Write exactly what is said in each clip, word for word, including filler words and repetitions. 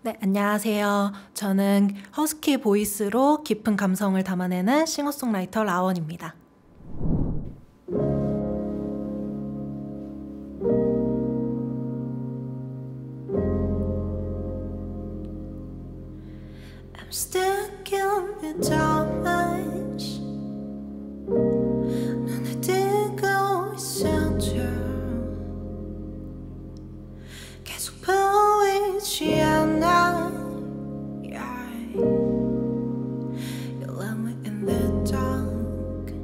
네, 안녕하세요. 저는 허스키 보이스로 깊은 감성을 담아내는 싱어송라이터 라원입니다. I'm stuck in the darkness. 눈에 뜨고 있어도 계속 보이지 않아. You left me in the dark.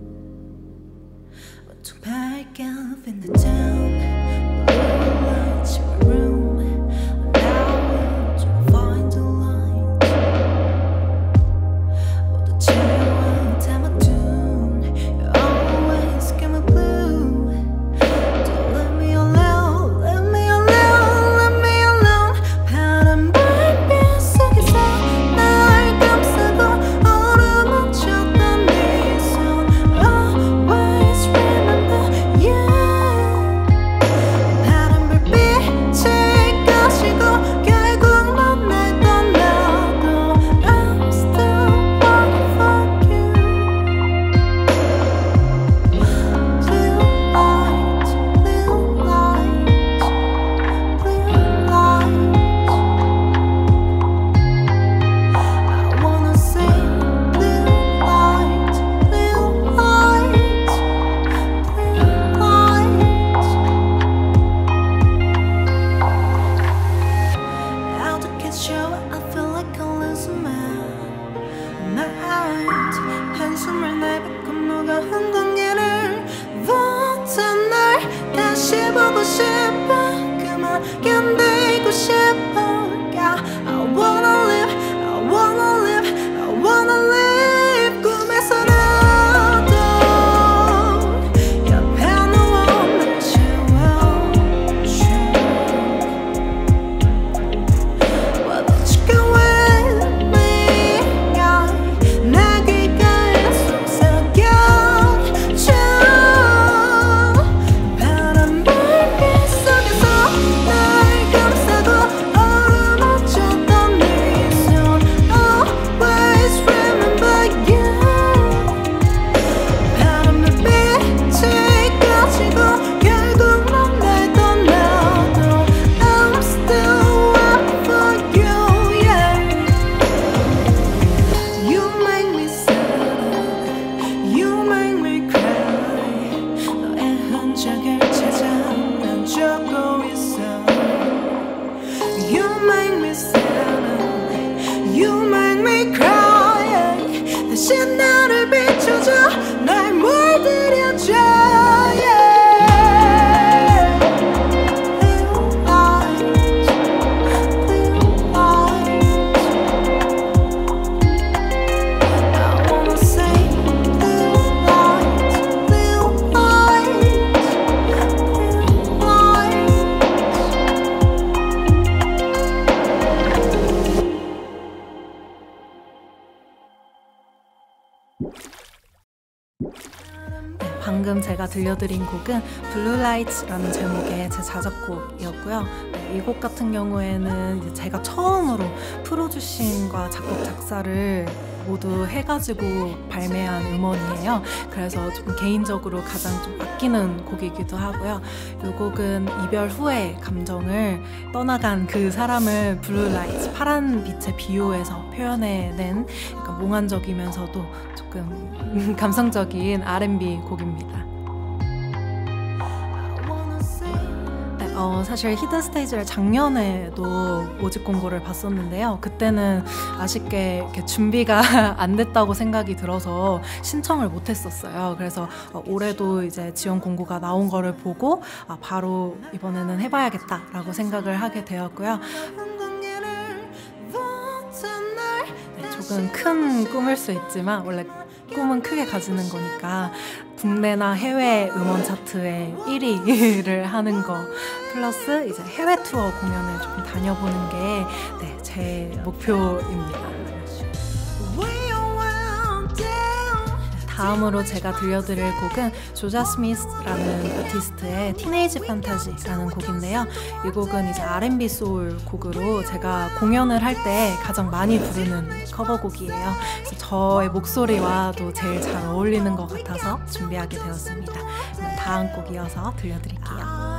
Went to back up in the town. Blue lights in my room. Now I'm trying to find the light. Oh, the chill time I tune. You always get me blue. Don't let me alone, let me alone, let me alone. 바람 불빛 속에서 날 감싸고 얼어붙였던 네 손. Always remember you. 바람 불빛이 꺼지고 결국 넌 날 떠나도 I'm still waiting for you. Blue lights, blue lights, blue lights. I wanna say blue lights, blue lights, blue lights. How to catch you? I feel like I'm losing my mind. 한숨을 내뱉고 누가 한공기를 붙은 날 다시 보고 싶어. 그만 견디고 싶어. Yeah, I wanna live, I wanna live, I wanna live. 꿈에서라도 옆에 누워 날 채워줘. Why don't you go with me? Yeah, 내 귓가에 속삭여줘. 바람 불빛 속에서 날 감싸고 얼어붙였던 네 손. Always remember you. 바람 불빛이 꺼지고 결국 넌 날 떠나도 I'm still waiting for you. Yeah. You make me sad, you make me cry. 너의 흔적을 찾아 난 적고 있어. You make me sad, you make me cry. 다시 나를 비춰줘, 날 물들여줘. Yeah. Blue lights, blue lights. I wanna say blue lights, blue lights, blue lights. 방금 제가 들려드린 곡은 Blue Lights라는 제목의 제 자작곡이었고요. 네, 이 곡 같은 경우에는 이제 제가 처음으로 프로듀싱과 작곡 작사를 모두 해가지고 발매한 음원이에요. 그래서 조금 개인적으로 가장 좀 아끼는 곡이기도 하고요. 이 곡은 이별 후의 감정을 떠나간 그 사람을 블루 라이트, 파란 빛에 비유해서 표현해낸 약간 몽환적이면서도 조금 감성적인 알앤비 곡입니다. 네, 어, 사실 히든 스테이지를 작년에도 모집 공고를 봤었는데요. 그때는 아쉽게 이렇게 준비가 안 됐다고 생각이 들어서 신청을 못 했었어요. 그래서 어, 올해도 이제 지원 공고가 나온 거를 보고 아, 바로 이번에는 해봐야겠다라고 생각을 하게 되었고요. 네, 조금 큰 꿈일 수 있지만 원래 꿈은 크게 가지는 거니까 국내나 해외 음원 차트에 일 위를 하는 거 플러스 이제 해외 투어 공연을 조금 다녀보는 게 네, 제 목표입니다. 다음으로 제가 들려드릴 곡은 조자 스미스라는 아티스트의 티네이지 판타지라는 곡인데요. 이 곡은 이제 알앤비 소울 곡으로 제가 공연을 할 때 가장 많이 부르는 커버곡이에요. 그래서 저의 목소리와도 제일 잘 어울리는 것 같아서 준비하게 되었습니다. 그럼 다음 곡 이어서 들려드릴게요.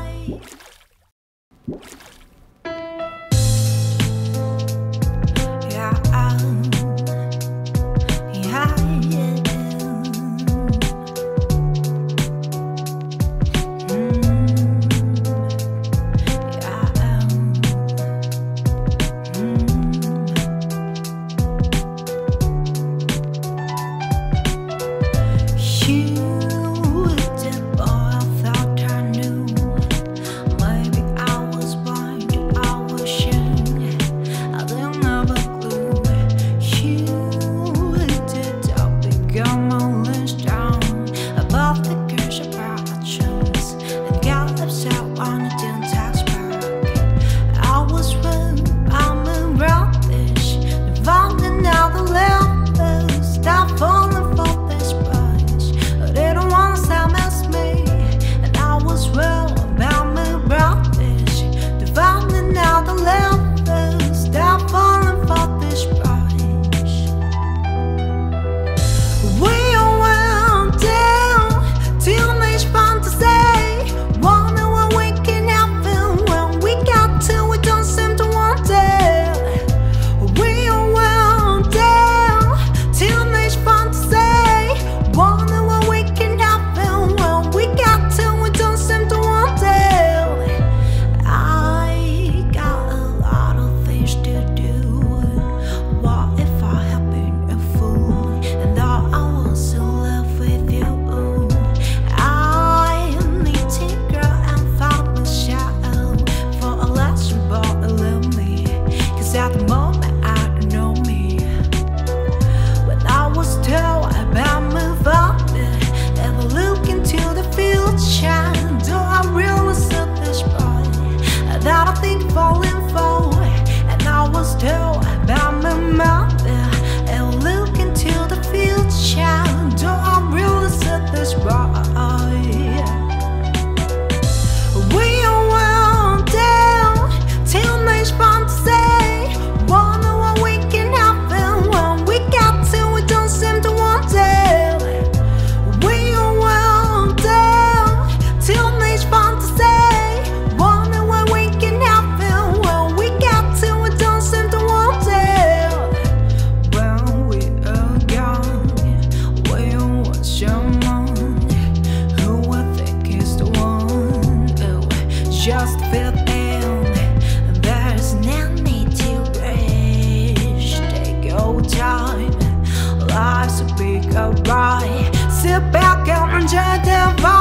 Just fit in, there's no need to rush. Take your time, life's a big ride. Sit back and enjoy the vibe.